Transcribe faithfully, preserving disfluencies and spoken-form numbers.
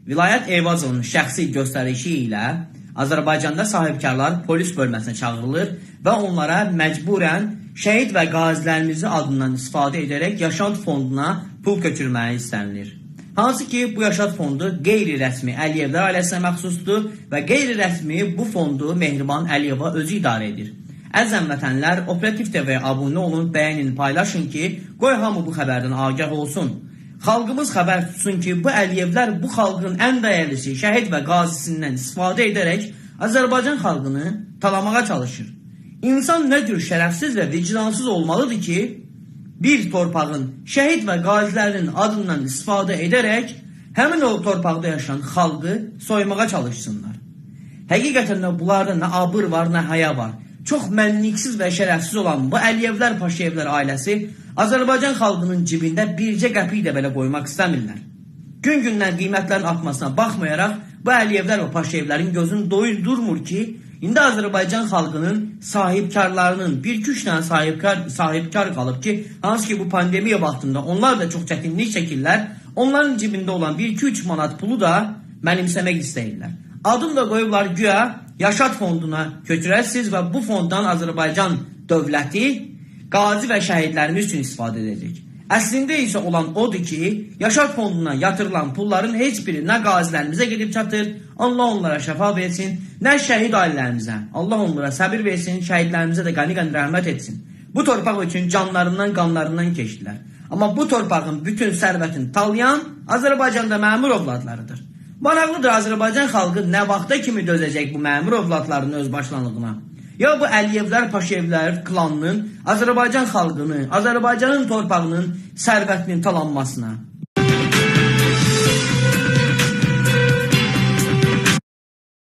Vilayət Eyvazovun şəxsi göstərişi ilə Azərbaycanda sahibkarlar polis bölməsinə çağırılır və onlara məcburən şəhid və qazilərimizi adından istifadə edərək Yaşad fonduna pul köçürməyi istənilir. Hansı ki, bu Yaşad fondu qeyri-rəsmi Əliyevlər ailəsinə məxsusdur və qeyri-rəsmi bu fondu Mehriban Əliyeva özü idarə edir. Əziz həmvətənlər, Operativ T V-yə abunə olun, bəyənin, paylaşın ki, qoy hamı bu xəbərdən agah olsun. Xalqımız xəbər tutsun ki, bu Əliyevlər bu xalqın ən dəyərlisi, şəhid və qazisindən istifadə edərək Azərbaycan xalqını talamağa çalışır. İnsan nə cür şərəfsiz və vicdansız olmalıdır ki, bir torpağın şəhid və qazilərinin adından istifadə edərək həmin o torpaqda yaşayan xalqı soymağa çalışsınlar. Həqiqətən də bunlarda nə abır var, nə həya var. Çox mənniksiz və şərəfsiz olan bu Əliyevlər, Paşayevlər ailəsi Azərbaycan xalqının cibində bircə qəpik də belə qoymaq istəmirlər. Gün-gündən qiymətlərin artmasına baxmayaraq, bu Əliyevlər və Paşayevlərin gözünü doyurdurmur ki, indi Azərbaycan xalqının sahibkarlarının bir-iki üç dənə sahibkar, sahibkar qalıb ki, hansı ki bu pandemiya vaxtında onlar da çox çətinlik çəkirlər, onların cibində olan bir-iki üç manat pulu da mənimsəmək istəyirlər. Adım da qoyublar güya Yaşad fonduna köçürəsiz və bu fonddan Azərbaycan dövləti qazi və şəhidlərimiz üçün istifadə edəcək. Əslində isə olan odur ki, Yaşad fonduna yatırılan pulların heç biri nə qazilərimizə gedib çatır, Allah onlara şəfa versin, nə şəhid ailərimizə, Allah onlara səbir versin, şəhidlərimizə də qəni-qəni rəhmət etsin. Bu torpaq üçün canlarından, qanlarından keçdilər. Amma bu torpağın bütün sərvətini talayan Azərbaycanda məmur ovladlarıdır. Maraqlıdır, Azərbaycan xalqı nə vaxta kimi dözəcək bu məmur ovladlarının özbaşlanlığına? Ya bu Əliyevlər, Paşayevlər klanının Azərbaycan xalqını, Azərbaycanın torpağının sərvətinin talanmasına?